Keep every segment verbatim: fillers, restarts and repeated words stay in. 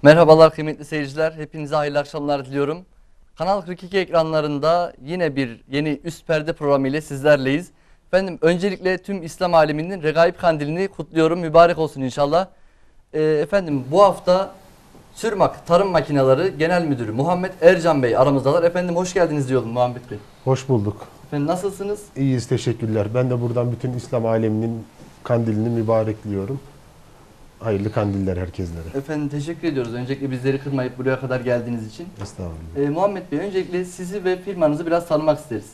Merhabalar kıymetli seyirciler, hepinize hayırlı akşamlar diliyorum. Kanal kırk iki ekranlarında yine bir yeni Üst Perde programı ile sizlerleyiz. Efendim öncelikle tüm İslam aleminin Regaib Kandilini kutluyorum, mübarek olsun inşallah. Ee, efendim bu hafta Sürmak Tarım Makineleri Genel Müdürü Muhammed Ercan Bey aramızdalar. Efendim hoş geldiniz diyorum Muhammed Bey. Hoş bulduk. Efendim nasılsınız? İyiyiz, teşekkürler. Ben de buradan bütün İslam aleminin kandilini mübarekliyorum. Hayırlı kandiller herkeslere. Efendim teşekkür ediyoruz. Öncelikle bizleri kırmayıp buraya kadar geldiğiniz için. Estağfurullah. Ee, Muhammed Bey öncelikle sizi ve firmanızı biraz tanımak isteriz.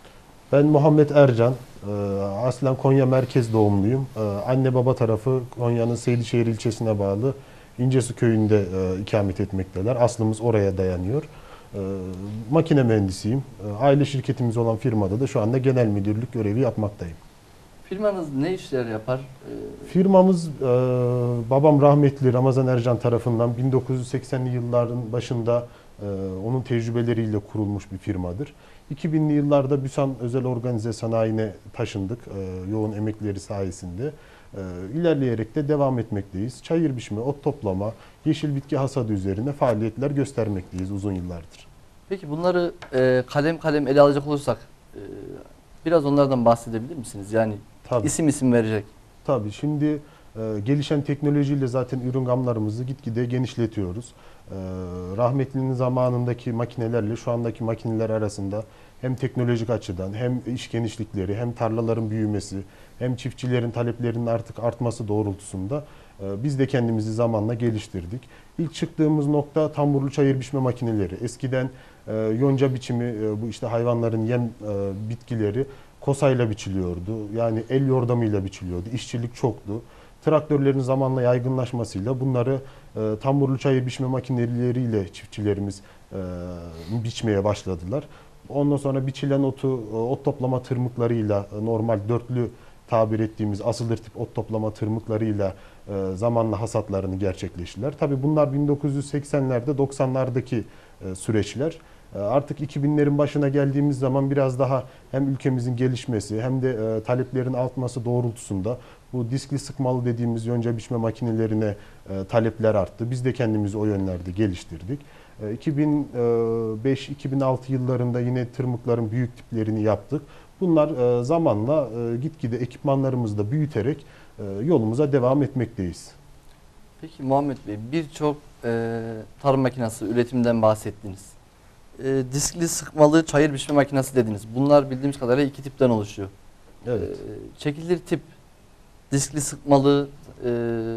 Ben Muhammed Ercan. Ee, Aslen Konya merkez doğumluyum. Ee, Anne baba tarafı Konya'nın Seydişehir ilçesine bağlı İncesu köyünde e, ikamet etmekteler. Aslımız oraya dayanıyor. Ee, Makine mühendisiyim. Ee, Aile şirketimiz olan firmada da şu anda genel müdürlük görevi yapmaktayım. Firmanız ne işler yapar? Ee, Firmamız e, babam rahmetli Ramazan Ercan tarafından bin dokuz yüz seksenli yılların başında e, onun tecrübeleriyle kurulmuş bir firmadır. iki binli yıllarda Büsan Özel Organize Sanayi'ne taşındık e, yoğun emekleri sayesinde. E, ilerleyerek de devam etmekteyiz. Çayır biçme, ot toplama, yeşil bitki hasadı üzerine faaliyetler göstermekteyiz uzun yıllardır. Peki bunları e, kalem kalem ele alacak olursak e, biraz onlardan bahsedebilir misiniz? Yani Tabii. isim isim verecek. Tabii şimdi e, gelişen teknolojiyle zaten ürün gamlarımızı gitgide genişletiyoruz. E, rahmetlinin zamanındaki makinelerle şu andaki makineler arasında hem teknolojik açıdan hem iş genişlikleri hem tarlaların büyümesi hem çiftçilerin taleplerinin artık artması doğrultusunda e, biz de kendimizi zamanla geliştirdik. İlk çıktığımız nokta tamburlu çayır biçme makineleri. Eskiden e, yonca biçimi e, bu işte hayvanların yem e, bitkileri kosayla biçiliyordu. Yani el yordamıyla biçiliyordu. İşçilik çoktu. Traktörlerin zamanla yaygınlaşmasıyla bunları e, tamburlu çayır biçme makineleriyle çiftçilerimiz e, biçmeye başladılar. Ondan sonra biçilen otu e, ot toplama tırmıklarıyla e, normal dörtlü tabir ettiğimiz asılır tip ot toplama tırmıklarıyla e, zamanla hasatlarını gerçekleştiler. Tabii bunlar bin dokuz yüz seksenlerde doksanlardaki e, süreçler. Artık iki binlerin başına geldiğimiz zaman biraz daha hem ülkemizin gelişmesi hem de e, taleplerin artması doğrultusunda bu diskli sıkmalı dediğimiz yonca biçme makinelerine e, talepler arttı. Biz de kendimizi o yönlerde geliştirdik. E, iki bin beş iki bin altı yıllarında yine tırmıkların büyük tiplerini yaptık. Bunlar e, zamanla e, gitgide ekipmanlarımızı da büyüterek e, yolumuza devam etmekteyiz. Peki Muhammed Bey birçok e, tarım makinesi üretimden bahsettiniz. E, diskli sıkmalı çayır biçme makinesi dediniz. Bunlar bildiğimiz kadarıyla iki tipten oluşuyor. Evet. E, çekilir tip diskli sıkmalı e,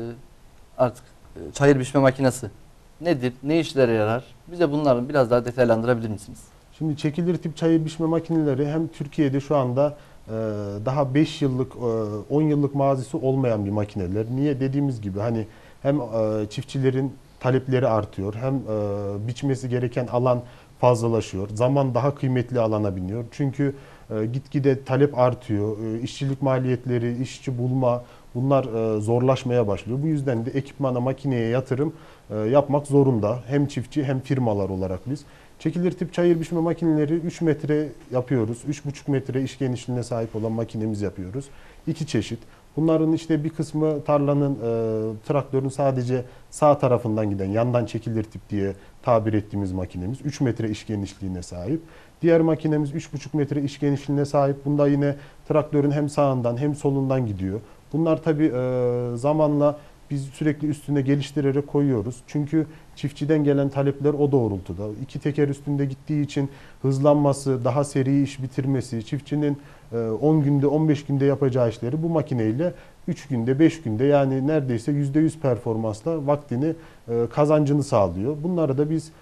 artık e, çayır biçme makinesi nedir? Ne işlere yarar? Bize bunları biraz daha detaylandırabilir misiniz? Şimdi çekilir tip çayır biçme makineleri hem Türkiye'de şu anda e, daha beş yıllık, on yıllık mazisi olmayan bir makineler. Niye? Dediğimiz gibi hani hem e, çiftçilerin talepleri artıyor, hem e, biçmesi gereken alan fazlalaşıyor. Zaman daha kıymetli alana biniyor. Çünkü e, gitgide talep artıyor. E, işçilik maliyetleri, işçi bulma bunlar e, zorlaşmaya başlıyor. Bu yüzden de ekipmana, makineye yatırım e, yapmak zorunda. Hem çiftçi hem firmalar olarak biz. Çekilir tip çayır biçme makineleri üç metre yapıyoruz. üç buçuk metre iş genişliğine sahip olan makinemiz yapıyoruz. İki çeşit. Bunların işte bir kısmı tarlanın, e, traktörün sadece sağ tarafından giden yandan çekilir tip diye tabir ettiğimiz makinemiz. üç metre iş genişliğine sahip. Diğer makinemiz üç buçuk metre iş genişliğine sahip. Bunda yine traktörün hem sağından hem solundan gidiyor. Bunlar tabii e, zamanla biz sürekli üstüne geliştirerek koyuyoruz. Çünkü çiftçiden gelen talepler o doğrultuda. İki teker üstünde gittiği için hızlanması, daha seri iş bitirmesi, çiftçinin on günde on beş günde yapacağı işleri bu makineyle üç günde beş günde yani neredeyse yüzde yüz performansla vaktini kazancını sağlıyor. Bunları da biz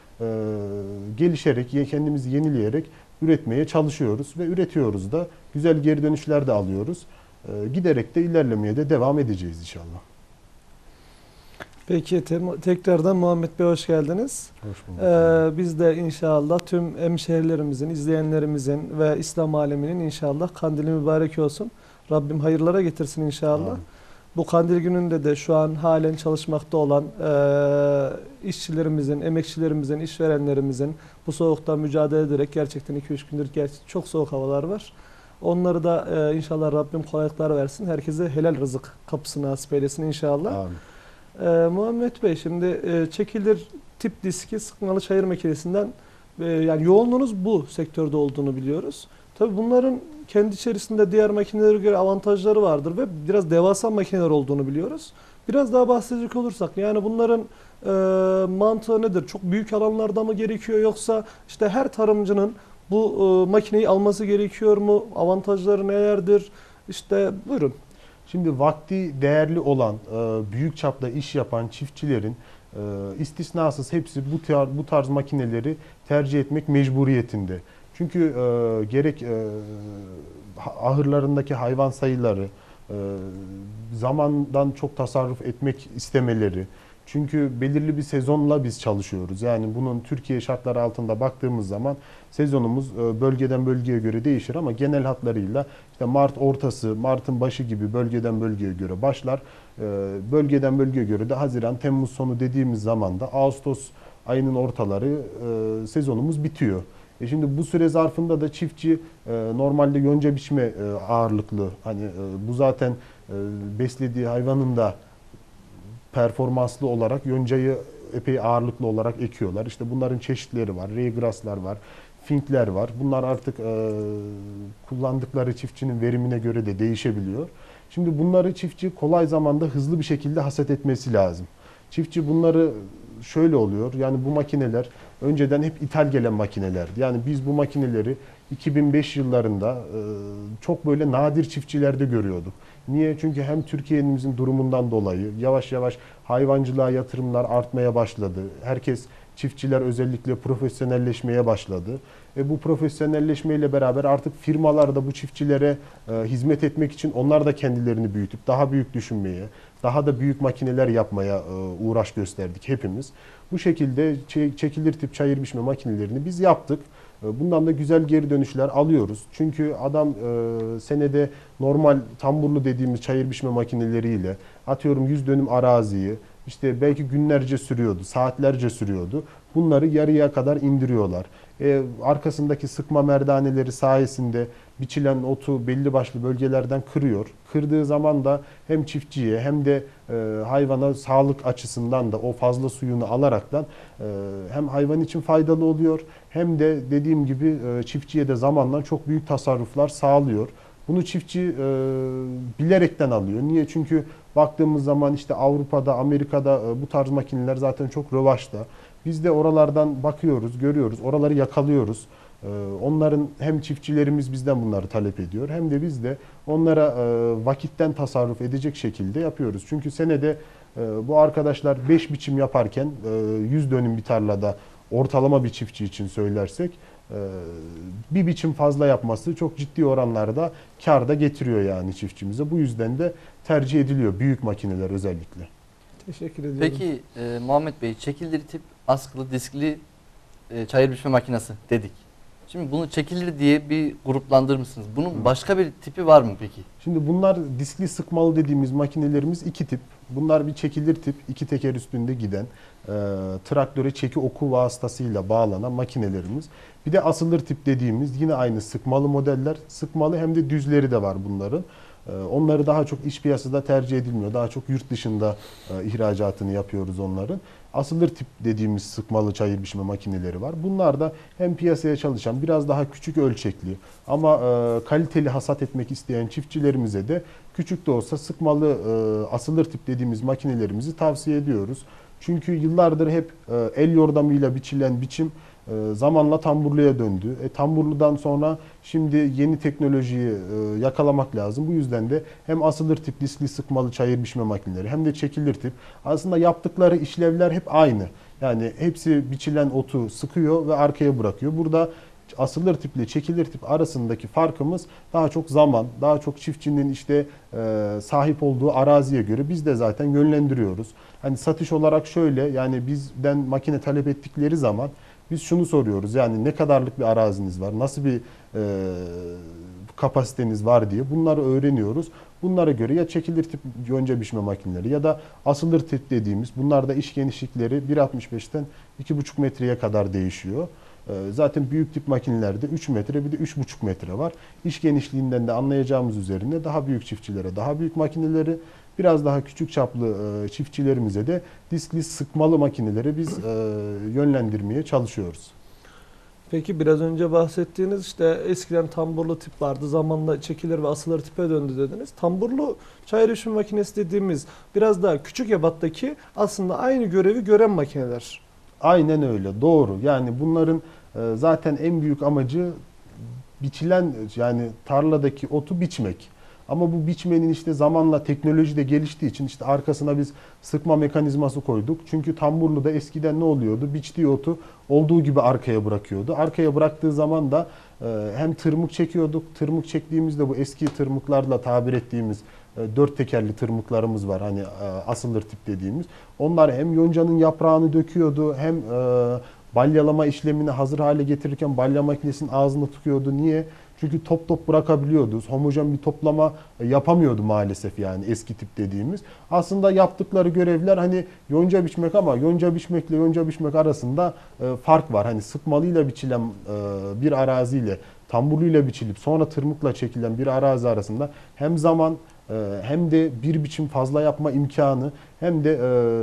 gelişerek, kendimizi yenileyerek üretmeye çalışıyoruz ve üretiyoruz da güzel geri dönüşler de alıyoruz. Giderek de ilerlemeye de devam edeceğiz inşallah. Peki tekrardan Muhammed Bey hoş geldiniz. Hoş bulduk. Ee, biz de inşallah tüm hemşehrilerimizin, izleyenlerimizin ve İslam aleminin inşallah kandili mübarek olsun. Rabbim hayırlara getirsin inşallah. Amin. Bu kandil gününde de şu an halen çalışmakta olan e, işçilerimizin, emekçilerimizin, işverenlerimizin bu soğukta mücadele ederek gerçekten iki üç gündür gerçekten çok soğuk havalar var. Onları da e, inşallah Rabbim kolaylıklar versin. Herkese helal rızık kapısını nasip eylesin inşallah. Amin. Ee, Muhammed Bey, şimdi e, çekilir tip diski sıkmalı çayır makinesinden e, yani yoğunluğunuz bu sektörde olduğunu biliyoruz. Tabii bunların kendi içerisinde diğer makinelere göre avantajları vardır ve biraz devasa makineler olduğunu biliyoruz. Biraz daha bahsedecek olursak yani bunların e, mantığı nedir? Çok büyük alanlarda mı gerekiyor yoksa işte her tarımcının bu e, makineyi alması gerekiyor mu? Avantajları nelerdir? İşte buyurun. Şimdi vakti değerli olan, e, büyük çapta iş yapan çiftçilerin e, istisnasız hepsi bu tarz, bu tarz makineleri tercih etmek mecburiyetinde. Çünkü e, gerek e, ahırlarındaki hayvan sayıları, e, zamandan çok tasarruf etmek istemeleri. Çünkü belirli bir sezonla biz çalışıyoruz. Yani bunun Türkiye şartları altında baktığımız zaman sezonumuz e, bölgeden bölgeye göre değişir ama genel hatlarıyla işte Mart ortası, Mart'ın başı gibi bölgeden bölgeye göre başlar. E, Bölgeden bölgeye göre de Haziran, Temmuz sonu dediğimiz zaman da Ağustos ayının ortaları e, sezonumuz bitiyor. E şimdi bu süre zarfında da çiftçi e, normalde yonca biçme e, ağırlıklı. Hani e, bu zaten e, beslediği hayvanın da performanslı olarak yoncayı epey ağırlıklı olarak ekiyorlar. İşte bunların çeşitleri var. Raygrass'lar var. Finkler var. Bunlar artık e, kullandıkları çiftçinin verimine göre de değişebiliyor. Şimdi bunları çiftçi kolay zamanda hızlı bir şekilde hasat etmesi lazım. Çiftçi bunları şöyle oluyor. Yani bu makineler önceden hep ithal gelen makinelerdi. Yani biz bu makineleri iki bin beş yıllarında e, çok böyle nadir çiftçilerde görüyorduk. Niye? Çünkü hem Türkiye'mizin durumundan dolayı yavaş yavaş hayvancılığa yatırımlar artmaya başladı. Herkes, çiftçiler özellikle profesyonelleşmeye başladı. E bu profesyonelleşmeyle beraber artık firmalar da bu çiftçilere e, hizmet etmek için onlar da kendilerini büyütüp daha büyük düşünmeye, daha da büyük makineler yapmaya e, uğraş gösterdik hepimiz. Bu şekilde çekilir tip çayır biçme makinelerini biz yaptık. Bundan da güzel geri dönüşler alıyoruz. Çünkü adam e, senede normal tamburlu dediğimiz çayır biçme makineleriyle atıyorum yüz dönüm araziyi işte belki günlerce sürüyordu, saatlerce sürüyordu. Bunları yarıya kadar indiriyorlar. E, arkasındaki sıkma merdaneleri sayesinde biçilen otu belli başlı bölgelerden kırıyor. Kırdığı zaman da hem çiftçiye hem de e, hayvana sağlık açısından da o fazla suyunu alaraktan e, hem hayvan için faydalı oluyor hem de dediğim gibi e, çiftçiye de zamanla çok büyük tasarruflar sağlıyor. Bunu çiftçi e, bilerekten alıyor. Niye? Çünkü baktığımız zaman işte Avrupa'da, Amerika'da e, bu tarz makineler zaten çok rövaşta. Biz de oralardan bakıyoruz, görüyoruz, oraları yakalıyoruz. E, onların hem çiftçilerimiz bizden bunları talep ediyor hem de biz de onlara e, vakitten tasarruf edecek şekilde yapıyoruz. Çünkü senede e, bu arkadaşlar beş biçim yaparken e, yüz dönüm bir tarlada ortalama bir çiftçi için söylersek bir biçim fazla yapması çok ciddi oranlarda kar da getiriyor yani çiftçimize. Bu yüzden de tercih ediliyor büyük makineler özellikle. Teşekkür ediyorum. Peki e, Muhammed Bey, çekilir tip askılı diskli e, çayır biçme makinesi dedik. Şimdi bunu çekilir diye bir gruplandırmışsınız. Bunun başka bir tipi var mı peki? Şimdi bunlar diskli sıkmalı dediğimiz makinelerimiz iki tip. Bunlar bir çekilir tip, iki teker üstünde giden, e, traktöre çeki oku vasıtasıyla bağlanan makinelerimiz. Bir de asılır tip dediğimiz yine aynı sıkmalı modeller. Sıkmalı hem de düzleri de var bunların. E, onları daha çok iç piyasada tercih edilmiyor. Daha çok yurt dışında e, ihracatını yapıyoruz onların. Asılır tip dediğimiz sıkmalı çayır biçme makineleri var. Bunlar da hem piyasaya çalışan biraz daha küçük ölçekli ama e, kaliteli hasat etmek isteyen çiftçilerimize de küçük de olsa sıkmalı e, asılır tip dediğimiz makinelerimizi tavsiye ediyoruz. Çünkü yıllardır hep e, el yordamıyla biçilen biçim e, zamanla tamburluya döndü. E, tamburludan sonra şimdi yeni teknolojiyi e, yakalamak lazım. Bu yüzden de hem asılır tip diskli sıkmalı çayır biçme makineleri hem de çekilir tip aslında yaptıkları işlevler hep aynı. Yani hepsi biçilen otu sıkıyor ve arkaya bırakıyor. Burada asılır tiple çekilir tip arasındaki farkımız daha çok zaman, daha çok çiftçinin işte e, sahip olduğu araziye göre biz de zaten yönlendiriyoruz. Hani satış olarak şöyle, yani bizden makine talep ettikleri zaman biz şunu soruyoruz. Yani ne kadarlık bir araziniz var, nasıl bir e, kapasiteniz var diye bunları öğreniyoruz. Bunlara göre ya çekilir tip yonca biçme makineleri ya da asılır tip dediğimiz, bunlarda iş genişlikleri bir altmış beşten iki buçuk metreye kadar değişiyor. Zaten büyük tip makinelerde üç metre bir de üç buçuk metre var. İş genişliğinden de anlayacağımız üzerine daha büyük çiftçilere daha büyük makineleri, Biraz daha küçük çaplı e, çiftçilerimize de diskli sıkmalı makineleri biz e, yönlendirmeye çalışıyoruz. Peki biraz önce bahsettiğiniz işte eskiden tamburlu tip vardı. Zamanla çekilir ve asılır tipe döndü dediniz. Tamburlu çayır biçme makinesi dediğimiz biraz daha küçük ebattaki aslında aynı görevi gören makineler. Aynen öyle, doğru. Yani bunların e, zaten en büyük amacı biçilen, yani tarladaki otu biçmek. Ama bu biçmenin işte zamanla teknoloji de geliştiği için işte arkasına biz sıkma mekanizması koyduk. Çünkü tamburluda eskiden ne oluyordu? Biçtiği otu olduğu gibi arkaya bırakıyordu. Arkaya bıraktığı zaman da e, hem tırmık çekiyorduk. Tırmık çektiğimizde bu eski tırmıklarla tabir ettiğimiz e, dört tekerli tırmıklarımız var. Hani e, asılır tip dediğimiz. Onlar hem yoncanın yaprağını döküyordu, hem e, balyalama işlemini hazır hale getirirken balya makinesinin ağzını tıkıyordu. Niye? Çünkü top top bırakabiliyordu. Homojen bir toplama yapamıyordu maalesef, yani eski tip dediğimiz. Aslında yaptıkları görevler hani yonca biçmek, ama yonca biçmekle yonca biçmek arasında e, fark var. Hani sıkmalıyla biçilen e, bir araziyle tamburluyla biçilip sonra tırmıkla çekilen bir arazi arasında hem zaman e, hem de bir biçim fazla yapma imkanı, hem de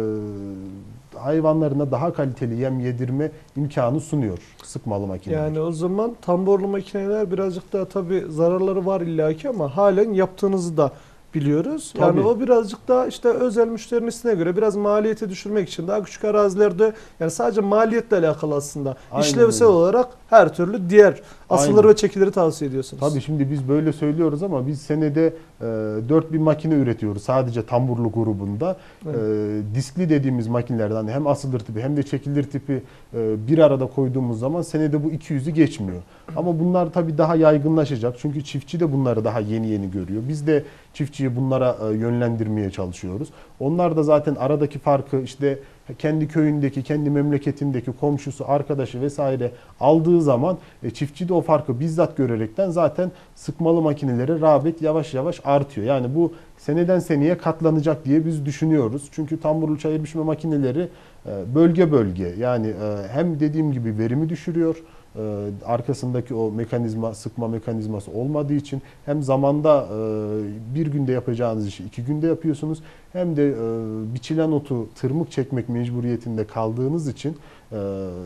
e, hayvanlarına daha kaliteli yem yedirme imkanı sunuyor sıkmalı makineler. Yani o zaman tamburlu makineler birazcık daha tabii zararları var illaki ama halen yaptığınızı da biliyoruz. Yani Tabii. o birazcık daha işte özel müşterinin isteğine göre biraz maliyeti düşürmek için daha küçük arazilerde, yani sadece maliyetle alakalı aslında. Aynen İşlevsel öyle. olarak her türlü diğer asılır Aynen. ve çekileri tavsiye ediyorsunuz. Tabii şimdi biz böyle söylüyoruz ama biz senede e, dört bin makine üretiyoruz sadece tamburlu grubunda. Evet. E, diskli dediğimiz makinelerden hem asılır tipi hem de çekilir tipi e, bir arada koyduğumuz zaman senede bu iki yüzü geçmiyor. Ama bunlar tabii daha yaygınlaşacak. Çünkü çiftçi de bunları daha yeni yeni görüyor. Biz de çiftçiyi bunlara e, yönlendirmeye çalışıyoruz. Onlar da zaten aradaki farkı işte kendi köyündeki, kendi memleketindeki komşusu, arkadaşı vesaire aldığı zaman e, çiftçi de o farkı bizzat görerekten zaten sıkmalı makinelere rağbet yavaş yavaş artıyor. Yani bu seneden seneye katlanacak diye biz düşünüyoruz. Çünkü tamburlu çayır biçme makineleri e, bölge bölge, yani e, hem dediğim gibi verimi düşürüyor. Ee, arkasındaki o mekanizma, sıkma mekanizması olmadığı için hem zamanda e, bir günde yapacağınız işi iki günde yapıyorsunuz, hem de e, biçilen otu tırmık çekmek mecburiyetinde kaldığınız için e,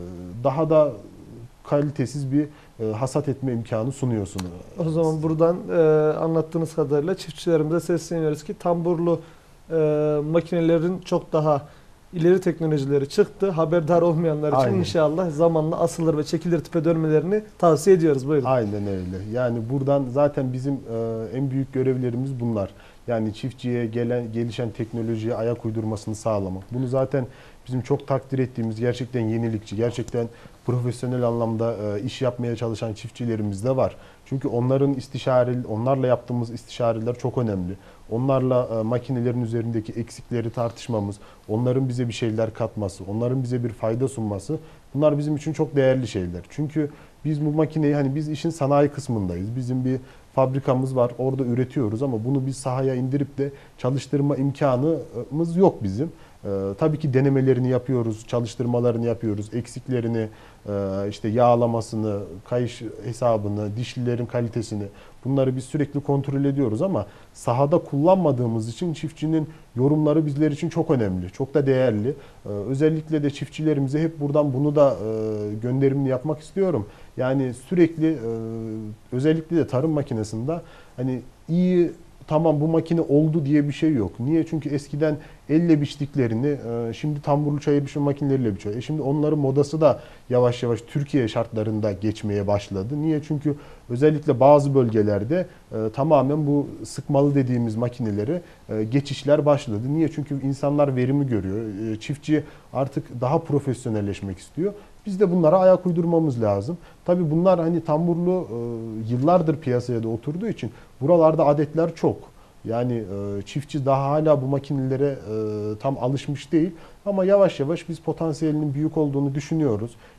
daha da kalitesiz bir e, hasat etme imkanı sunuyorsunuz. O zaman buradan e, anlattığınız kadarıyla çiftçilerimize sesleniyoruz ki tamburlu e, makinelerin çok daha ileri teknolojileri çıktı. Haberdar olmayanlar için Aynen. inşallah zamanla asılır ve çekilir tipe dönmelerini tavsiye ediyoruz. Buyurun. Aynen öyle. Yani buradan zaten bizim e, en büyük görevlerimiz bunlar. Yani çiftçiye gelen gelişen teknolojiye ayak uydurmasını sağlamak. Bunu zaten bizim çok takdir ettiğimiz, gerçekten yenilikçi, gerçekten profesyonel anlamda e, iş yapmaya çalışan çiftçilerimiz de var. Çünkü onların istişare, onlarla yaptığımız istişareler çok önemli. Onlarla e, makinelerin üzerindeki eksikleri tartışmamız, onların bize bir şeyler katması, onların bize bir fayda sunması, bunlar bizim için çok değerli şeyler. Çünkü biz bu makineyi, hani biz işin sanayi kısmındayız. Bizim bir fabrikamız var, orada üretiyoruz ama bunu biz sahaya indirip de çalıştırma imkanımız yok bizim. Ee, tabii ki denemelerini yapıyoruz, çalıştırmalarını yapıyoruz, eksiklerini, e, işte yağlamasını, kayış hesabını, dişlilerin kalitesini, bunları biz sürekli kontrol ediyoruz ama sahada kullanmadığımız için çiftçinin yorumları bizler için çok önemli, çok da değerli. Ee, özellikle de çiftçilerimize hep buradan bunu da e, gönderimini yapmak istiyorum. Yani sürekli e, özellikle de tarım makinesinde hani iyi, tamam bu makine oldu diye bir şey yok. Niye? Çünkü eskiden elle biçtiklerini e, şimdi tamburlu çayır biçme makineleriyle biçiyor. E şimdi onların modası da yavaş yavaş Türkiye şartlarında geçmeye başladı. Niye? Çünkü özellikle bazı bölgelerde e, tamamen bu sıkmalı dediğimiz makineleri e, geçişler başladı. Niye? Çünkü insanlar verimi görüyor. E, çiftçi artık daha profesyonelleşmek istiyor. Biz de bunlara ayak uydurmamız lazım. Tabii bunlar hani tamburlu e, yıllardır piyasaya da oturduğu için buralarda adetler çok. Yani e, çiftçi daha hala bu makinelere e, tam alışmış değil. Ama yavaş yavaş biz potansiyelinin büyük olduğunu düşünüyoruz.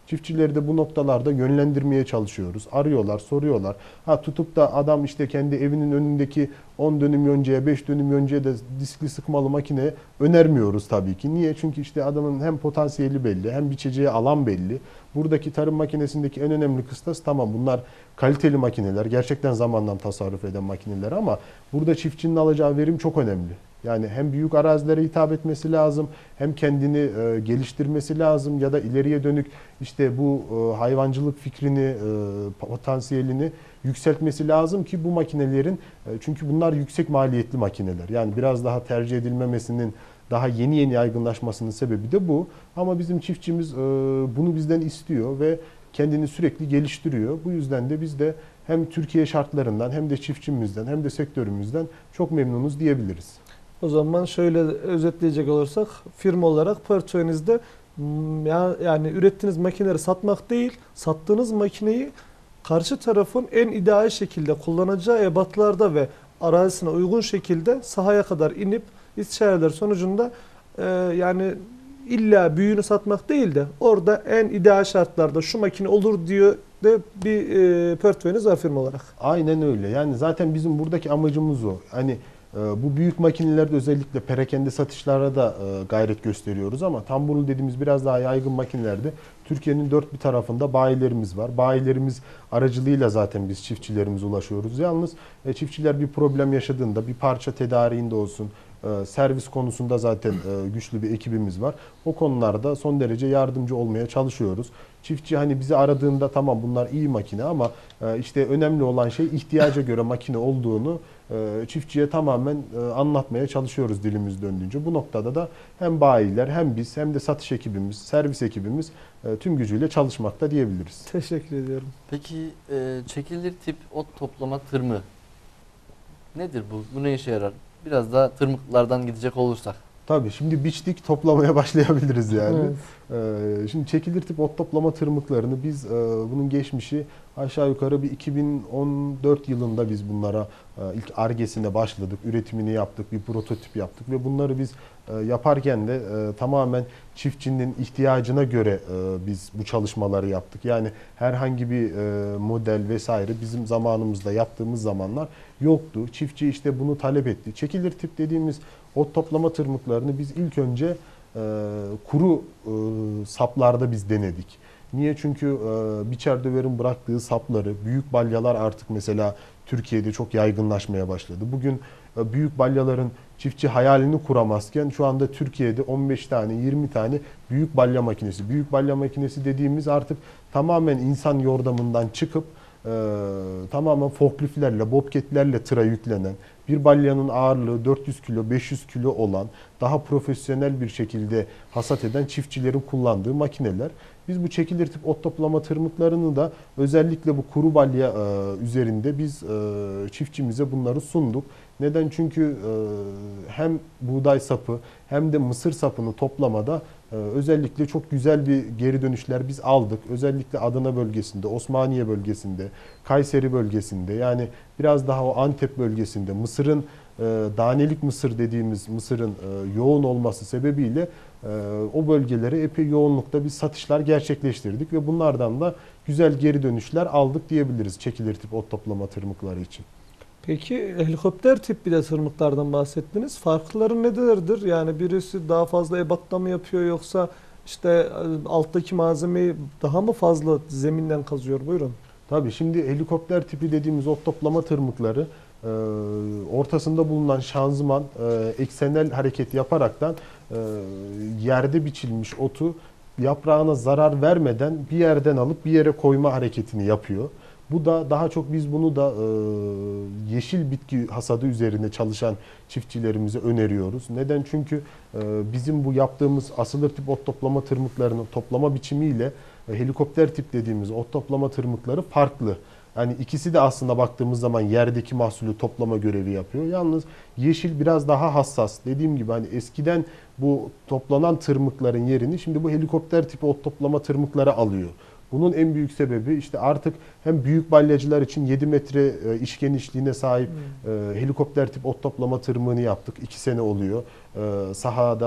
Çiftçileri de bu noktalarda yönlendirmeye çalışıyoruz. Arıyorlar, soruyorlar. Ha tutup da adam işte kendi evinin önündeki on dönüm yoncaya, beş dönüm yoncaya da diskli sıkmalı makine önermiyoruz tabii ki. Niye? Çünkü işte adamın hem potansiyeli belli, hem biçeceği alan belli. Buradaki tarım makinesindeki en önemli kıstas, tamam bunlar kaliteli makineler, gerçekten zamandan tasarruf eden makineler, ama burada çiftçinin alacağı verim çok önemli. Yani hem büyük arazilere hitap etmesi lazım, hem kendini e, geliştirmesi lazım ya da ileriye dönük işte bu e, hayvancılık fikrini, e, potansiyelini yükseltmesi lazım ki bu makinelerin, e, çünkü bunlar yüksek maliyetli makineler. Yani biraz daha tercih edilmemesinin, daha yeni yeni yaygınlaşmasının sebebi de bu. Ama bizim çiftçimiz e, bunu bizden istiyor ve kendini sürekli geliştiriyor. Bu yüzden de biz de hem Türkiye şartlarından, hem de çiftçimizden, hem de sektörümüzden çok memnunuz diyebiliriz. O zaman şöyle özetleyecek olursak, firma olarak portföyünüzde mm, ya- yani ürettiğiniz makineleri satmak değil, sattığınız makineyi karşı tarafın en ideal şekilde kullanacağı ebatlarda ve arazisine uygun şekilde sahaya kadar inip istişareler sonucunda e, yani illa büyüğünü satmak değil de orada en ideal şartlarda şu makine olur diyor de bir e, portföyünüz var firma olarak. Aynen öyle. Yani zaten bizim buradaki amacımız o. Hani e, bu büyük makinelerde özellikle perakende satışlara da e, gayret gösteriyoruz, ama tamburlu dediğimiz biraz daha yaygın makinelerde Türkiye'nin dört bir tarafında bayilerimiz var. Bayilerimiz aracılığıyla zaten biz çiftçilerimize ulaşıyoruz. Yalnız e, çiftçiler bir problem yaşadığında, bir parça tedariğinde olsun, e, servis konusunda zaten e, güçlü bir ekibimiz var. O konularda son derece yardımcı olmaya çalışıyoruz. Çiftçi hani bizi aradığında tamam bunlar iyi makine, ama e, işte önemli olan şey ihtiyaca göre makine olduğunu e, çiftçiye tamamen e, anlatmaya çalışıyoruz dilimiz döndüğünce. Bu noktada da hem bayiler, hem biz, hem de satış ekibimiz, servis ekibimiz e, tüm gücüyle çalışmakta diyebiliriz. Teşekkür ediyorum. Peki e, çekilir tip ot toplama tırmığı nedir bu? Bu ne işe yarar? Biraz da tırmıklardan gidecek olursak. Tabii şimdi biçtik, toplamaya başlayabiliriz yani. Evet. Ee, şimdi çekilir tip ot toplama tırmıklarını biz, e, bunun geçmişi aşağı yukarı bir iki bin on dört yılında biz bunlara e, ilk Ar-Ge'sine başladık, üretimini yaptık, bir prototip yaptık ve bunları biz e, yaparken de e, tamamen çiftçinin ihtiyacına göre e, biz bu çalışmaları yaptık. Yani herhangi bir e, model vesaire bizim zamanımızda yaptığımız zamanlar yoktu. Çiftçi işte bunu talep etti. Çekilir tip dediğimiz ot toplama tırmıklarını biz ilk önce e, kuru e, saplarda biz denedik. Niye? Çünkü e, biçer döverin bıraktığı sapları, büyük balyalar artık mesela Türkiye'de çok yaygınlaşmaya başladı. Bugün e, büyük balyaların çiftçi hayalini kuramazken şu anda Türkiye'de on beş tane, yirmi tane büyük balya makinesi. Büyük balya makinesi dediğimiz artık tamamen insan yordamından çıkıp e, tamamen forkliftlerle, bobketlerle tıra yüklenen, bir balyanın ağırlığı dört yüz kilo, beş yüz kilo olan, daha profesyonel bir şekilde hasat eden çiftçilerin kullandığı makineler. Biz bu çekilir tip ot toplama tırmıklarını da özellikle bu kuru balya e, üzerinde biz e, çiftçimize bunları sunduk. Neden? Çünkü e, hem buğday sapı hem de mısır sapını toplamada e, özellikle çok güzel bir geri dönüşler biz aldık. Özellikle Adana bölgesinde, Osmaniye bölgesinde, Kayseri bölgesinde, yani biraz daha o Antep bölgesinde mısırın e, danelik mısır dediğimiz mısırın e, yoğun olması sebebiyle e, o bölgelere epey yoğunlukta biz satışlar gerçekleştirdik ve bunlardan da güzel geri dönüşler aldık diyebiliriz çekilir tip ot toplama tırmıkları için. Peki helikopter tip bir de tırmıklardan bahsettiniz. Farkları nelerdir? Yani birisi daha fazla ebatta mı yapıyor, yoksa işte alttaki malzemeyi daha mı fazla zeminden kazıyor? Buyurun. Tabii şimdi helikopter tipi dediğimiz ot toplama tırmıkları e, ortasında bulunan şanzıman e, eksenel hareket yaparaktan e, yerde biçilmiş otu yaprağına zarar vermeden bir yerden alıp bir yere koyma hareketini yapıyor. Bu da daha çok biz bunu da e, yeşil bitki hasadı üzerine çalışan çiftçilerimize öneriyoruz. Neden? Çünkü e, bizim bu yaptığımız asılır tip ot toplama tırmıklarının toplama biçimiyle e, helikopter tip dediğimiz ot toplama tırmıkları farklı. Yani ikisi de aslında baktığımız zaman yerdeki mahsulü toplama görevi yapıyor. Yalnız yeşil biraz daha hassas. Dediğim gibi hani eskiden bu toplanan tırmıkların yerini şimdi bu helikopter tipi ot toplama tırmıkları alıyor. Bunun en büyük sebebi işte artık hem büyük balyacılar için yedi metre iş genişliğine sahip hmm. e, helikopter tip ot toplama tırmığını yaptık. iki sene oluyor. E, sahada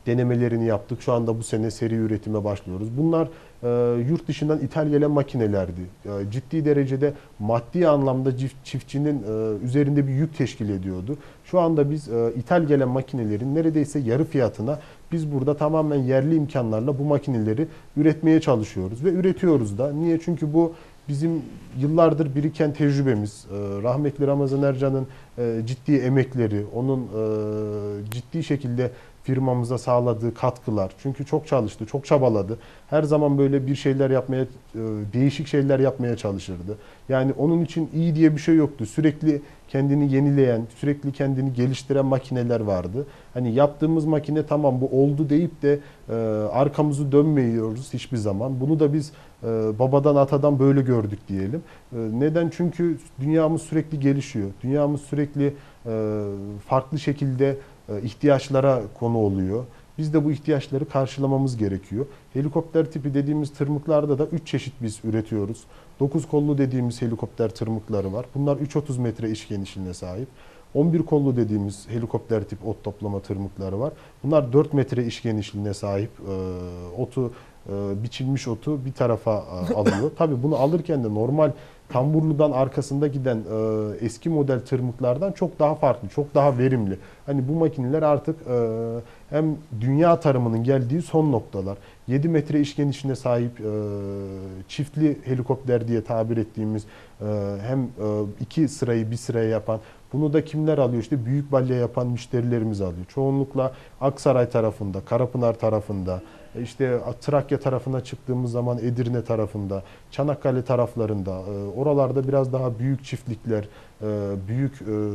denemelerini yaptık. Şu anda bu sene seri üretime başlıyoruz. Bunlar e, yurt dışından ithal gelen makinelerdi. E, ciddi derecede maddi anlamda çiftçinin e, üzerinde bir yük teşkil ediyordu. Şu anda biz e, ithal gelen makinelerin neredeyse yarı fiyatına biz burada tamamen yerli imkanlarla bu makineleri üretmeye çalışıyoruz ve üretiyoruz da. Niye? Çünkü bu bizim yıllardır biriken tecrübemiz. E, rahmetli Ramazan Ercan'ın e, ciddi emekleri, onun e, ciddi şekilde firmamıza sağladığı katkılar. Çünkü çok çalıştı, çok çabaladı. Her zaman böyle bir şeyler yapmaya, değişik şeyler yapmaya çalışırdı. Yani onun için iyi diye bir şey yoktu. Sürekli kendini yenileyen, sürekli kendini geliştiren makineler vardı. Hani yaptığımız makine tamam bu oldu deyip de arkamızı dönmüyoruz hiçbir zaman. Bunu da biz babadan atadan böyle gördük diyelim. Neden? Çünkü dünyamız sürekli gelişiyor. Dünyamız sürekli farklı şekilde ihtiyaçlara konu oluyor. Biz de bu ihtiyaçları karşılamamız gerekiyor. Helikopter tipi dediğimiz tırmıklarda da üç çeşit biz üretiyoruz. dokuz kollu dediğimiz helikopter tırmıkları var. Bunlar üç otuz metre iş genişliğine sahip. on bir kollu dediğimiz helikopter tip ot toplama tırmıkları var. Bunlar dört metre iş genişliğine sahip. Otu, biçilmiş otu bir tarafa alıyor. Tabii bunu alırken de normal kamburludan arkasında giden e, eski model tırmıklardan çok daha farklı, çok daha verimli. Hani bu makineler artık e, hem dünya tarımının geldiği son noktalar. yedi metre iş genişliğine sahip e, çiftli helikopter diye tabir ettiğimiz e, hem e, iki sırayı bir sıraya yapan, bunu da kimler alıyor? İşte büyük balya yapan müşterilerimiz alıyor. Çoğunlukla Aksaray tarafında, Karapınar tarafında, İşte Trakya tarafına çıktığımız zaman Edirne tarafında, Çanakkale taraflarında, oralarda biraz daha büyük çiftlikler, büyük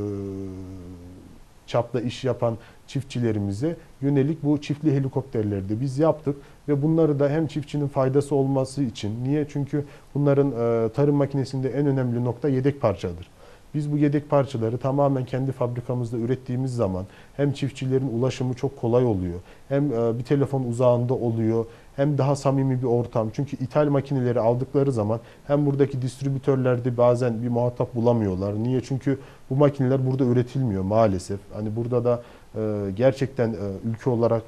çapta iş yapan çiftçilerimize yönelik bu çiftli helikopterleri de biz yaptık. Ve bunları da hem çiftçinin faydası olması için, niye? Çünkü bunların tarım makinesinde en önemli nokta yedek parçadır. Biz bu yedek parçaları tamamen kendi fabrikamızda ürettiğimiz zaman hem çiftçilerin ulaşımı çok kolay oluyor, hem bir telefon uzağında oluyor, hem daha samimi bir ortam. Çünkü ithal makineleri aldıkları zaman hem buradaki distribütörlerde bazen bir muhatap bulamıyorlar. Niye? Çünkü bu makineler burada üretilmiyor maalesef. Hani burada da gerçekten ülke olarak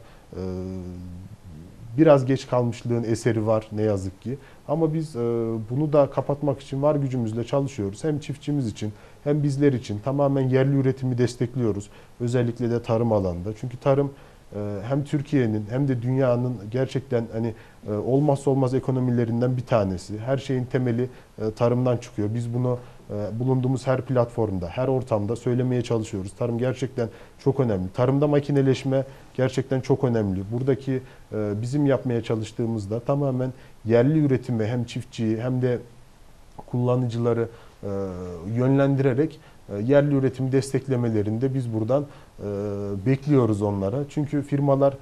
biraz geç kalmışlığın eseri var ne yazık ki. Ama biz bunu da kapatmak için var gücümüzle çalışıyoruz. Hem çiftçimiz için hem bizler için tamamen yerli üretimi destekliyoruz. Özellikle de tarım alanında. Çünkü tarım hem Türkiye'nin hem de dünyanın gerçekten hani olmazsa olmaz ekonomilerinden bir tanesi. Her şeyin temeli tarımdan çıkıyor. Biz bunu bulunduğumuz her platformda, her ortamda söylemeye çalışıyoruz. Tarım gerçekten çok önemli. Tarımda makineleşme gerçekten çok önemli. Buradaki bizim yapmaya çalıştığımızda tamamen yerli üretimi hem çiftçiyi hem de kullanıcıları yönlendirerek yerli üretimi desteklemelerinde biz buradan bekliyoruz onlara. Çünkü firmalar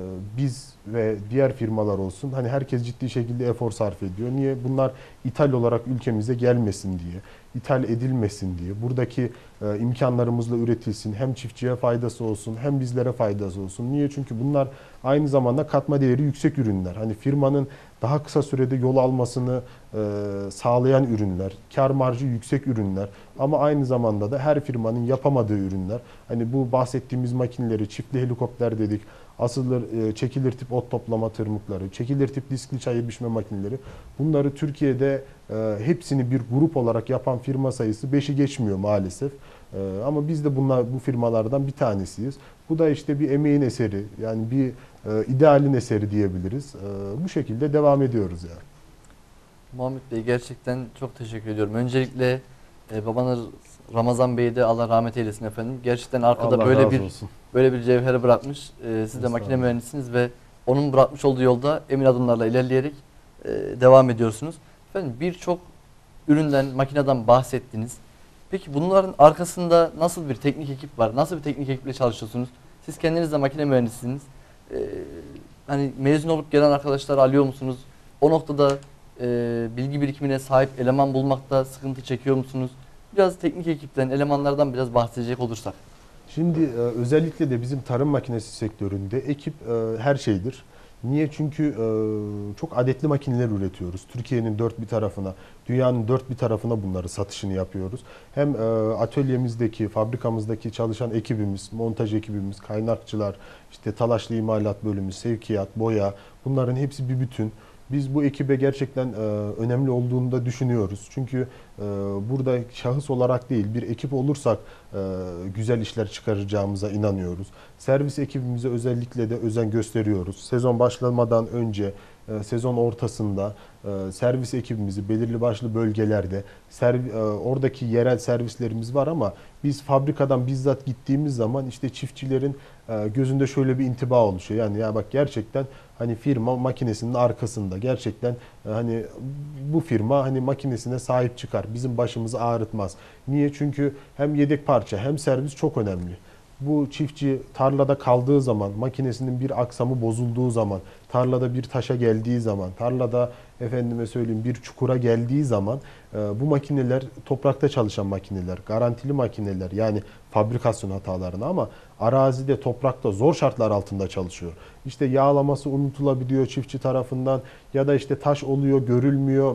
biz ve diğer firmalar olsun hani herkes ciddi şekilde efor sarf ediyor. Niye? Bunlar ithal olarak ülkemize gelmesin diye, ithal edilmesin diye, buradaki imkanlarımızla üretilsin, hem çiftçiye faydası olsun hem bizlere faydası olsun. Niye? Çünkü bunlar aynı zamanda katma değeri yüksek ürünler. Hani firmanın daha kısa sürede yol almasını sağlayan ürünler, kar marjı yüksek ürünler ama aynı zamanda da her firmanın yapamadığı ürünler. Hani bu bahsettiğimiz makineleri çiftli helikopter dedik, asılır çekilir tip ot toplama tırmıkları, çekilir tip diskli çayır biçme makineleri. Bunları Türkiye'de hepsini bir grup olarak yapan firma sayısı beşi geçmiyor maalesef. Ama biz de bunlar bu firmalardan bir tanesiyiz. Bu da işte bir emeğin eseri, yani bir idealin eseri diyebiliriz. Bu şekilde devam ediyoruz yani. Muhammed Bey gerçekten çok teşekkür ediyorum. Öncelikle e, babanız Ramazan Bey'i de Allah rahmet eylesin efendim. Gerçekten arkada Allah böyle razı bir olsun. böyle bir cevheri bırakmış. E, siz de makine mühendisiniz ve onun bırakmış olduğu yolda emin adımlarla ilerleyerek e, devam ediyorsunuz. Efendim birçok üründen, makineden bahsettiniz. Peki bunların arkasında nasıl bir teknik ekip var? Nasıl bir teknik ekiple çalışıyorsunuz? Siz kendiniz de makine mühendisiniz. Ee, hani mezun olup gelen arkadaşlar alıyor musunuz? O noktada e, bilgi birikimine sahip eleman bulmakta sıkıntı çekiyor musunuz? Biraz teknik ekipten, elemanlardan biraz bahsedecek olursak. Şimdi özellikle de bizim tarım makinesi sektöründe ekip her şeydir. Niye? Çünkü e, çok adetli makineler üretiyoruz. Türkiye'nin dört bir tarafına, dünyanın dört bir tarafına bunları satışını yapıyoruz. Hem e, atölyemizdeki, fabrikamızdaki çalışan ekibimiz, montaj ekibimiz, kaynakçılar, işte talaşlı imalat bölümü, sevkiyat, boya, bunların hepsi bir bütün. Biz bu ekibe gerçekten e, önemli olduğunu da düşünüyoruz. Çünkü e, burada şahıs olarak değil, bir ekip olursak e, güzel işler çıkaracağımıza inanıyoruz. Servis ekibimize özellikle de özen gösteriyoruz. Sezon başlamadan önce, e, sezon ortasında e, servis ekibimizi belirli başlı bölgelerde, serv- e, oradaki yerel servislerimiz var ama biz fabrikadan bizzat gittiğimiz zaman işte çiftçilerin e, gözünde şöyle bir intiba oluşuyor. Yani ya bak gerçekten hani firma makinesinin arkasında, gerçekten e, hani bu firma hani makinesine sahip çıkar, bizim başımızı ağrıtmaz. Niye? Çünkü hem yedek parça hem servis çok önemli. Bu çiftçi tarlada kaldığı zaman, makinesinin bir aksamı bozulduğu zaman, tarlada bir taşa geldiği zaman, tarlada efendime söyleyeyim bir çukura geldiği zaman e, bu makineler toprakta çalışan makineler, garantili makineler, yani fabrikasyon hatalarına, ama arazide, toprakta zor şartlar altında çalışıyor. İşte yağlaması unutulabiliyor çiftçi tarafından ya da işte taş oluyor, görülmüyor.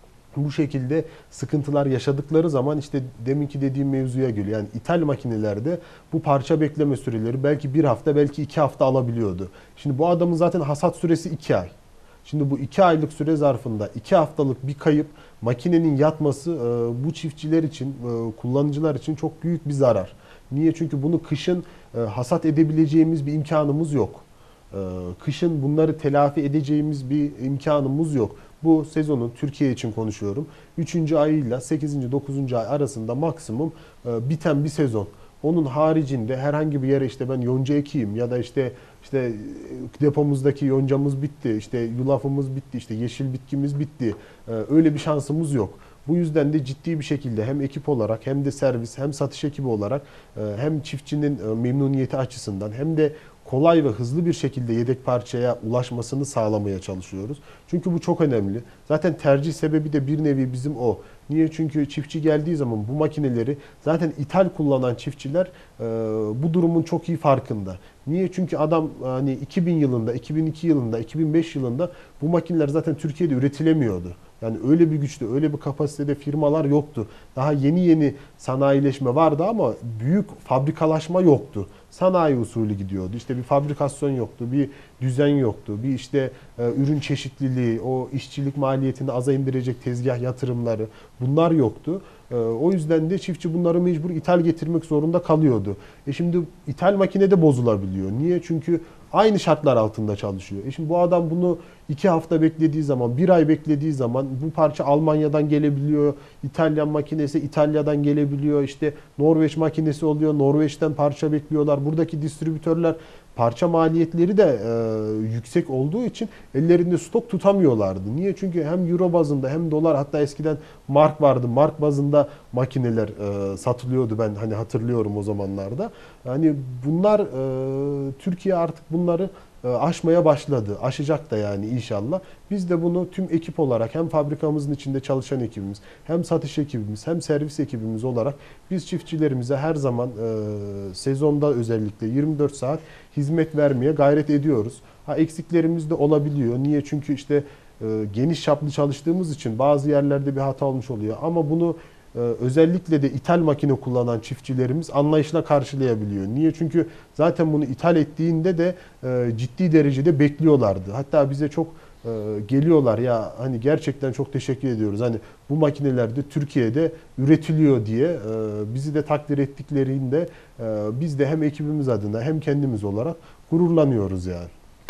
Bu şekilde sıkıntılar yaşadıkları zaman işte deminki dediğim mevzuya geliyor. Yani ithal makinelerde bu parça bekleme süreleri belki bir hafta, belki iki hafta alabiliyordu. Şimdi bu adamın zaten hasat süresi iki ay. Şimdi bu iki aylık süre zarfında iki haftalık bir kayıp, makinenin yatması e, bu çiftçiler için, e, kullanıcılar için çok büyük bir zarar. Niye? Çünkü bunu kışın e, hasat edebileceğimiz bir imkanımız yok. E, kışın bunları telafi edeceğimiz bir imkanımız yok. Bu sezonun, Türkiye için konuşuyorum, üçüncü ayıyla sekizinci dokuzuncu ay arasında maksimum e, biten bir sezon. Onun haricinde herhangi bir yere işte ben yonca ekeyim ya da işte işte depomuzdaki yoncamız bitti, işte yulafımız bitti, işte yeşil bitkimiz bitti. E, öyle bir şansımız yok. Bu yüzden de ciddi bir şekilde hem ekip olarak hem de servis hem satış ekibi olarak e, hem çiftçinin e, memnuniyeti açısından hem de kolay ve hızlı bir şekilde yedek parçaya ulaşmasını sağlamaya çalışıyoruz. Çünkü bu çok önemli. Zaten tercih sebebi de bir nevi bizim o. Niye? Çünkü çiftçi geldiği zaman bu makineleri zaten ithal kullanan çiftçiler e, bu durumun çok iyi farkında. Niye? Çünkü adam hani iki bin yılında, iki bin iki yılında, iki bin beş yılında bu makineler zaten Türkiye'de üretilemiyordu. Yani öyle bir güçte, öyle bir kapasitede firmalar yoktu. Daha yeni yeni sanayileşme vardı ama büyük fabrikalaşma yoktu. Sanayi usulü gidiyordu. İşte bir fabrikasyon yoktu, bir düzen yoktu. Bir işte e, ürün çeşitliliği, o işçilik maliyetini aza indirecek tezgah yatırımları, bunlar yoktu. E, o yüzden de çiftçi bunları mecbur ithal getirmek zorunda kalıyordu. E şimdi ithal makine de bozulabiliyor. Niye? Çünkü aynı şartlar altında çalışıyor. E şimdi bu adam bunu iki hafta beklediği zaman, bir ay beklediği zaman bu parça Almanya'dan gelebiliyor. İtalyan makinesi İtalya'dan gelebiliyor. İşte Norveç makinesi oluyor. Norveç'ten parça bekliyorlar. Buradaki distribütörler parça maliyetleri de e, yüksek olduğu için ellerinde stok tutamıyorlardı. Niye? Çünkü hem euro bazında hem dolar, hatta eskiden mark vardı. Mark bazında makineler e, satılıyordu, ben hani hatırlıyorum o zamanlarda. Yani bunlar e, Türkiye artık bunları e, aşmaya başladı. Aşacak da yani inşallah. Biz de bunu tüm ekip olarak, hem fabrikamızın içinde çalışan ekibimiz, hem satış ekibimiz, hem servis ekibimiz olarak biz çiftçilerimize her zaman e, sezonda özellikle yirmi dört saat hizmet vermeye gayret ediyoruz. Ha, eksiklerimiz de olabiliyor. Niye? Çünkü işte e, geniş çaplı çalıştığımız için bazı yerlerde bir hata olmuş oluyor. Ama bunu e, özellikle de ithal makine kullanan çiftçilerimiz anlayışla karşılayabiliyor. Niye? Çünkü zaten bunu ithal ettiğinde de e, ciddi derecede bekliyorlardı. Hatta bize çok e, geliyorlar, ya hani gerçekten çok teşekkür ediyoruz. Hani bu makineler de Türkiye'de üretiliyor diye e, bizi de takdir ettiklerinde e, biz de hem ekibimiz adına hem kendimiz olarak gururlanıyoruz yani.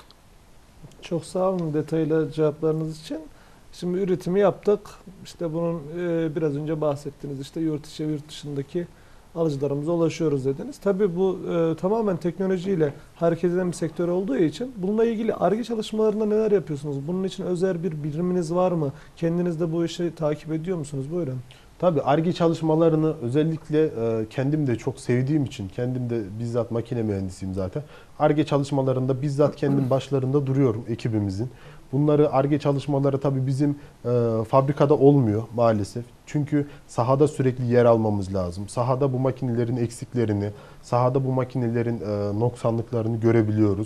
Çok sağ olun detaylı cevaplarınız için. Şimdi üretimi yaptık. İşte bunun e, biraz önce bahsettiniz. İşte yurt içi ve yurt dışındaki alıcılarımıza ulaşıyoruz dediniz. Tabii bu e, tamamen teknolojiyle hareket eden bir sektör olduğu için bununla ilgili Ar-Ge çalışmalarında neler yapıyorsunuz? Bunun için özel bir biriminiz var mı? Kendiniz de bu işi takip ediyor musunuz? Buyurun. Tabii Ar-Ge çalışmalarını özellikle e, kendim de çok sevdiğim için, kendim de bizzat makine mühendisiyim zaten. Ar-Ge çalışmalarında bizzat kendim başlarında duruyorum ekibimizin. Bunları Ar-Ge çalışmaları tabii bizim e, fabrikada olmuyor maalesef. Çünkü sahada sürekli yer almamız lazım. Sahada bu makinelerin eksiklerini, sahada bu makinelerin e, noksanlıklarını görebiliyoruz.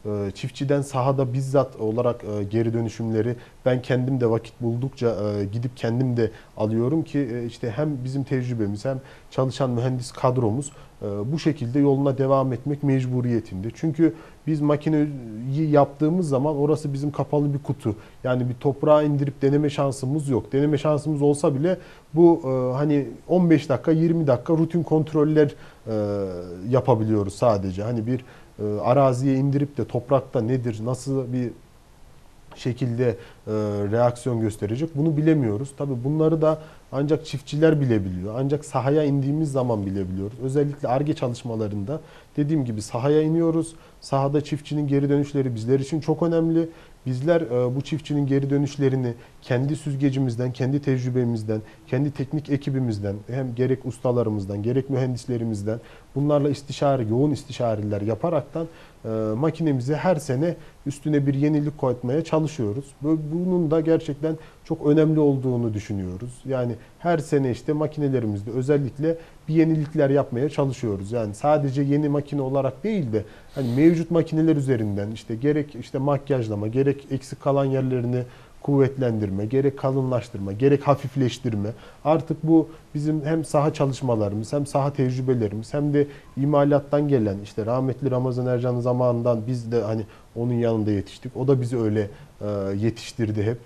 e, çiftçiden sahada bizzat olarak e, geri dönüşümleri ben kendim de vakit buldukça e, gidip kendim de alıyorum ki e, işte hem bizim tecrübemiz hem çalışan mühendis kadromuz e, bu şekilde yoluna devam etmek mecburiyetinde. Çünkü biz makineyi yaptığımız zaman orası bizim kapalı bir kutu. Yani bir toprağa indirip deneme şansımız yok. Deneme şansımız olsa bile bu e, hani on beş dakika yirmi dakika rutin kontroller e, yapabiliyoruz sadece. Hani bir e, araziye indirip de toprakta nedir, nasıl bir şekilde e, reaksiyon gösterecek bunu bilemiyoruz. Tabii bunları da ancak çiftçiler bilebiliyor. Ancak sahaya indiğimiz zaman bilebiliyoruz. Özellikle Ar-Ge çalışmalarında dediğim gibi sahaya iniyoruz. Sahada çiftçinin geri dönüşleri bizler için çok önemli. Bizler e, bu çiftçinin geri dönüşlerini kendi süzgecimizden, kendi tecrübemizden, kendi teknik ekibimizden, hem gerek ustalarımızdan, gerek mühendislerimizden bunlarla istişare, yoğun istişareler yaparaktan e, makinemize her sene üstüne bir yenilik koymaya çalışıyoruz. Bunun da gerçekten çok önemli olduğunu düşünüyoruz. Yani her sene işte makinelerimizde özellikle bir yenilikler yapmaya çalışıyoruz. Yani sadece yeni makine olarak değil de hani mevcut makineler üzerinden işte gerek işte makyajlama, gerek eksik kalan yerlerini kuvvetlendirme, gerek kalınlaştırma, gerek hafifleştirme. Artık bu bizim hem saha çalışmalarımız, hem saha tecrübelerimiz, hem de imalattan gelen işte rahmetli Ramazan Ercan'ın zamanından biz de hani onun yanında yetiştik. O da bizi öyle e, yetiştirdi hep.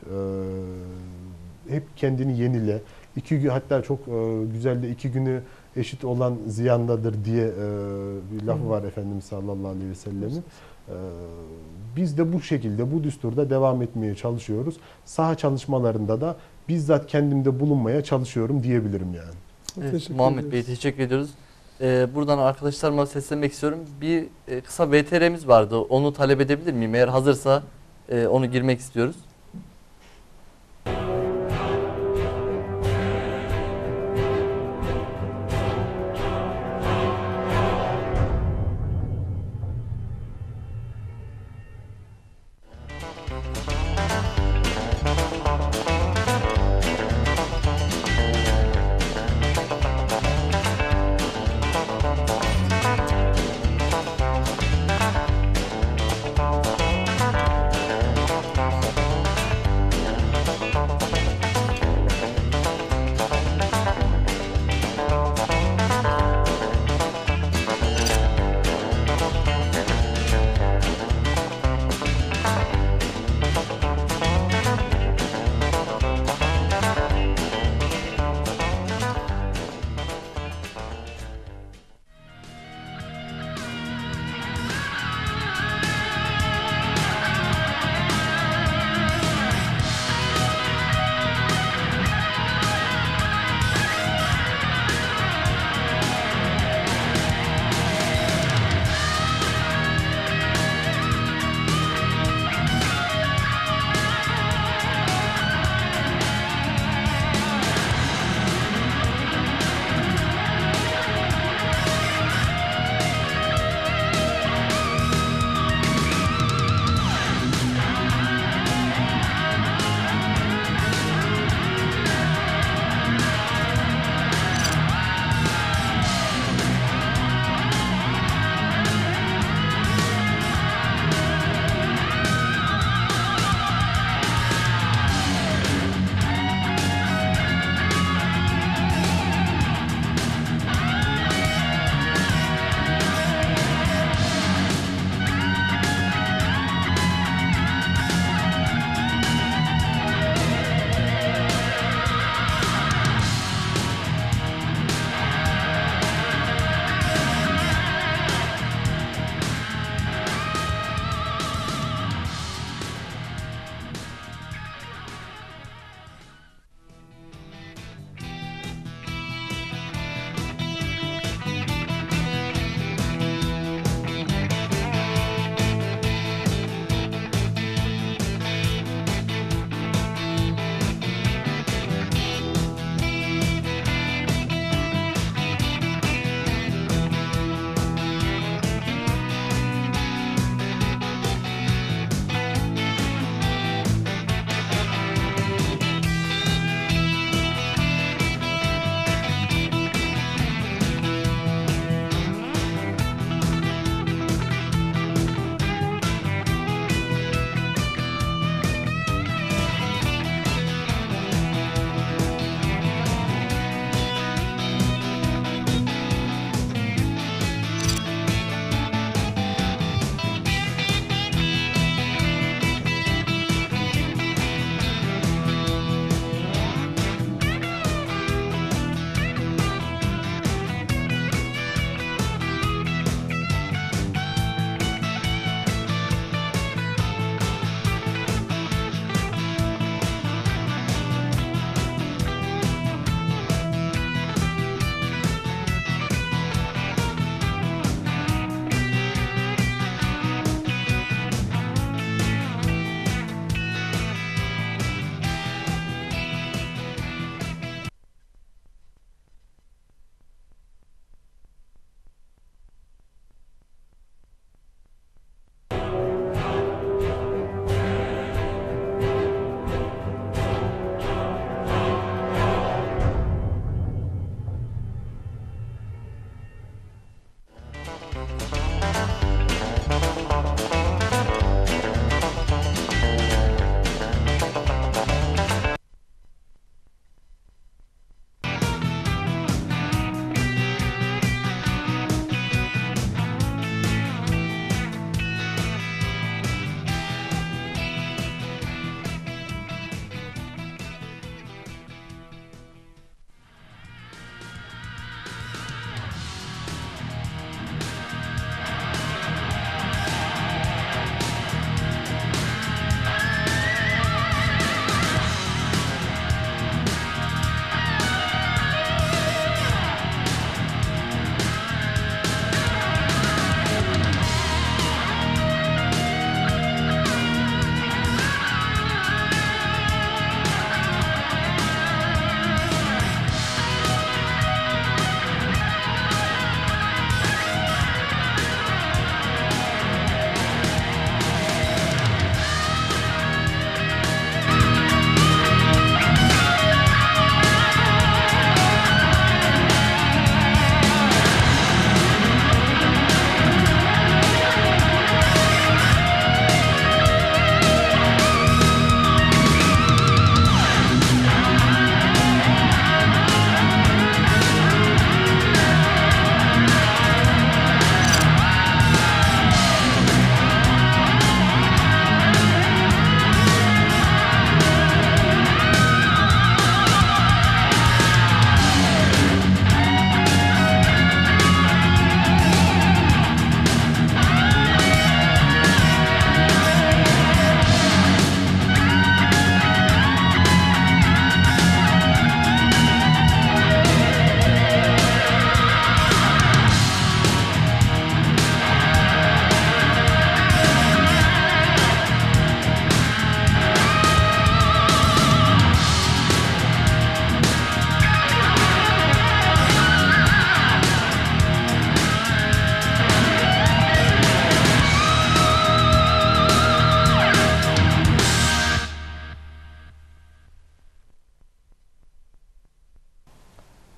E, hep kendini yenile. İki gün hatta çok e, güzel de iki günü eşit olan ziyandadır diye e, bir lafı var Efendimiz sallallahu aleyhi ve sellemin. E, biz de bu şekilde bu düsturda devam etmeye çalışıyoruz. Saha çalışmalarında da bizzat kendimde bulunmaya çalışıyorum diyebilirim yani. Evet, Teşekkür Muhammed ederiz. Bey teşekkür ediyoruz. Ee, buradan arkadaşlarıma seslenmek istiyorum. Bir e, kısa V T R'miz vardı. Onu talep edebilir miyim? Eğer hazırsa e, onu girmek istiyoruz.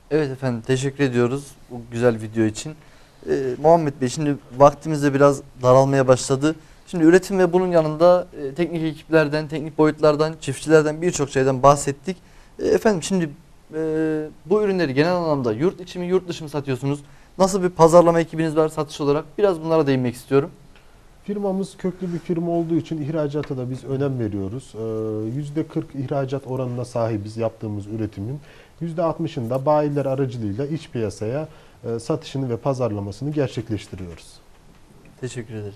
Evet efendim, teşekkür ediyoruz bu güzel video için. Ee, Muhammed Bey, şimdi vaktimiz de biraz daralmaya başladı. Şimdi üretim ve bunun yanında e, teknik ekiplerden, teknik boyutlardan, çiftçilerden birçok şeyden bahsettik. E, efendim şimdi e, bu ürünleri genel anlamda yurt içi mi yurt dışı mı satıyorsunuz? Nasıl bir pazarlama ekibiniz var satış olarak? Biraz bunlara değinmek istiyorum. Firmamız köklü bir firma olduğu için ihracata da biz önem veriyoruz. Ee, yüzde kırk ihracat oranına sahibiz yaptığımız üretimin. yüzde altmışında bayiler aracılığıyla iç piyasaya e, satışını ve pazarlamasını gerçekleştiriyoruz. Teşekkür ederiz.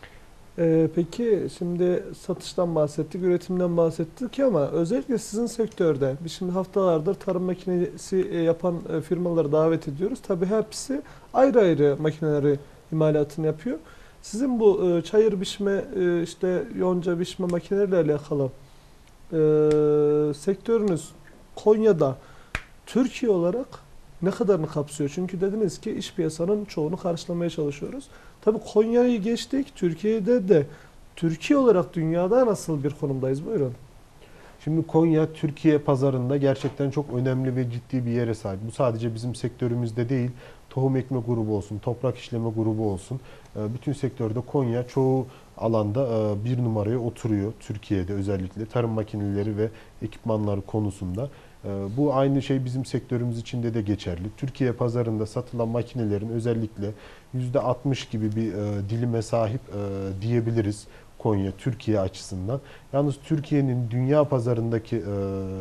Ee, peki şimdi satıştan bahsettik, üretimden bahsettik ama özellikle sizin sektörde biz şimdi haftalardır tarım makinesi e, yapan e, firmaları davet ediyoruz. Tabii hepsi ayrı ayrı makineleri imalatını yapıyor. Sizin bu e, çayır biçme, e, işte yonca biçme makineleriyle alakalı e, sektörünüz Konya'da Türkiye olarak ne kadarını kapsıyor? Çünkü dediniz ki iç piyasanın çoğunu karşılamaya çalışıyoruz. Tabii Konya'yı geçtik. Türkiye'de de Türkiye olarak dünyada nasıl bir konumdayız? Buyurun. Şimdi Konya Türkiye pazarında gerçekten çok önemli ve ciddi bir yere sahip. Bu sadece bizim sektörümüzde değil, tohum ekme grubu olsun, toprak işleme grubu olsun. Bütün sektörde Konya çoğu alanda bir numaraya oturuyor. Türkiye'de özellikle tarım makineleri ve ekipmanları konusunda. Bu aynı şey bizim sektörümüz içinde de geçerli. Türkiye pazarında satılan makinelerin özellikle yüzde altmış gibi bir dilime sahip diyebiliriz. Konya, Türkiye açısından. Yalnız Türkiye'nin dünya pazarındaki e,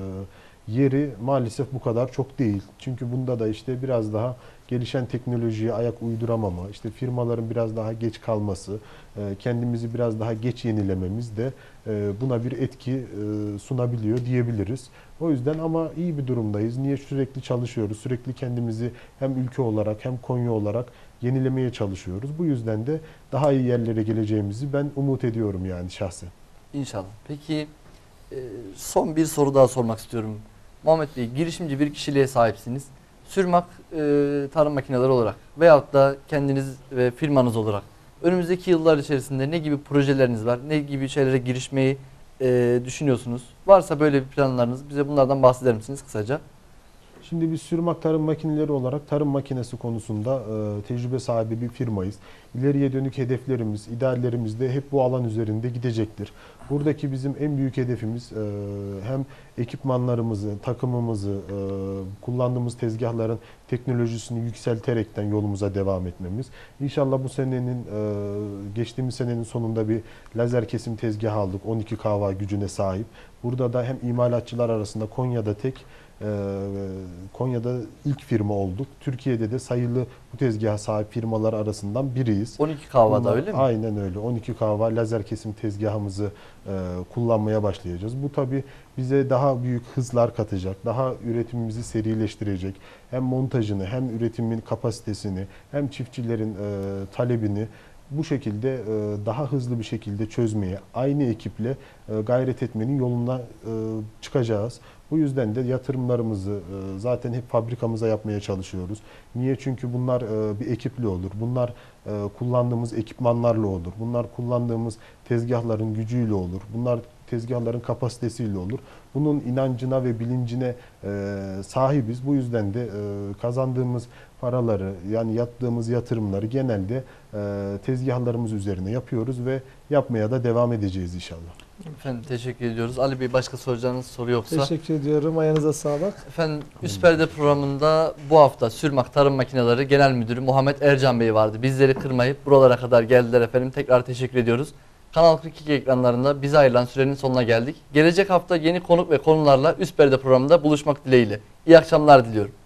yeri maalesef bu kadar çok değil. Çünkü bunda da işte biraz daha gelişen teknolojiye ayak uyduramama, işte firmaların biraz daha geç kalması, e, kendimizi biraz daha geç yenilememiz de e, buna bir etki e, sunabiliyor diyebiliriz. O yüzden ama iyi bir durumdayız. Niye? Sürekli çalışıyoruz. Sürekli kendimizi hem ülke olarak hem Konya olarak yenilemeye çalışıyoruz. Bu yüzden de daha iyi yerlere geleceğimizi ben umut ediyorum yani şahsen. İnşallah. Peki e, son bir soru daha sormak istiyorum. Muhammed Bey, girişimci bir kişiliğe sahipsiniz. Sürmak e, tarım makineleri olarak veyahut da kendiniz ve firmanız olarak önümüzdeki yıllar içerisinde ne gibi projeleriniz var? Ne gibi şeylere girişmeyi e, düşünüyorsunuz? Varsa böyle bir planlarınız, bize bunlardan bahseder misiniz kısaca? Şimdi biz Sürmak Tarım Makineleri olarak tarım makinesi konusunda e, tecrübe sahibi bir firmayız. İleriye dönük hedeflerimiz, ideallerimiz de hep bu alan üzerinde gidecektir. Buradaki bizim en büyük hedefimiz e, hem ekipmanlarımızı, takımımızı, e, kullandığımız tezgahların teknolojisini yükselterekten yolumuza devam etmemiz. İnşallah bu senenin, e, geçtiğimiz senenin sonunda bir lazer kesim tezgahı aldık. on iki kW gücüne sahip. Burada da hem imalatçılar arasında Konya'da tek, Konya'da ilk firma olduk. Türkiye'de de sayılı bu tezgaha sahip firmalar arasından biriyiz. on iki kW'da öyle mi? Aynen öyle. on iki kW lazer kesim tezgahımızı e, kullanmaya başlayacağız. Bu tabii bize daha büyük hızlar katacak, daha üretimimizi serileştirecek. Hem montajını, hem üretimin kapasitesini, hem çiftçilerin e, talebini bu şekilde e, daha hızlı bir şekilde çözmeye, aynı ekiple e, gayret etmenin yoluna e, çıkacağız. Bu yüzden de yatırımlarımızı e, zaten hep fabrikamıza yapmaya çalışıyoruz. Niye? Çünkü bunlar e, bir ekiple olur. Bunlar e, kullandığımız ekipmanlarla olur. Bunlar kullandığımız tezgahların gücüyle olur. Bunlar tezgahların kapasitesiyle olur. Bunun inancına ve bilincine e, sahibiz. Bu yüzden de e, kazandığımız paraları, yani yaptığımız yatırımları genelde e, tezgahlarımız üzerine yapıyoruz ve yapmaya da devam edeceğiz inşallah. Efendim teşekkür ediyoruz. Ali Bey, başka soracağınız soru yoksa? Teşekkür ediyorum. Ayağınıza sağlık. Efendim Üst Perde programında bu hafta Sürmak Tarım Makineleri Genel Müdürü Muhammed Ercan Bey vardı. Bizleri kırmayıp buralara kadar geldiler efendim. Tekrar teşekkür ediyoruz. Kanal kırk iki ekranlarında bize ayrılan sürenin sonuna geldik. Gelecek hafta yeni konuk ve konularla Üst Perde programında buluşmak dileğiyle. İyi akşamlar diliyorum.